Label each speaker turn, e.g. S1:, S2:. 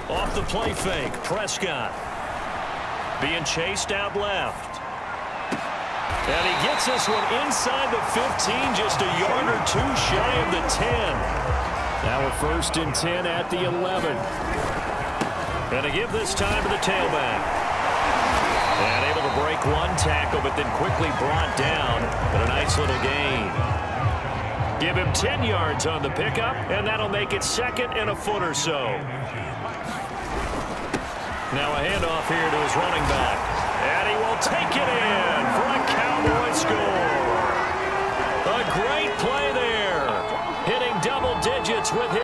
S1: Off the play fake, Prescott. Being chased out left. And he gets this one inside the 15, just a yard or two shy of the 10. Now a 1st and 10 at the 11. And to give this time to the tailback. And able to break one tackle, but then quickly brought down. But a nice little gain. Give him 10 yards on the pickup, and that'll make it 2nd and a foot or so. Now a handoff here to his running back. And he will take it in for a Cowboy score. A great play there. Hitting double digits with his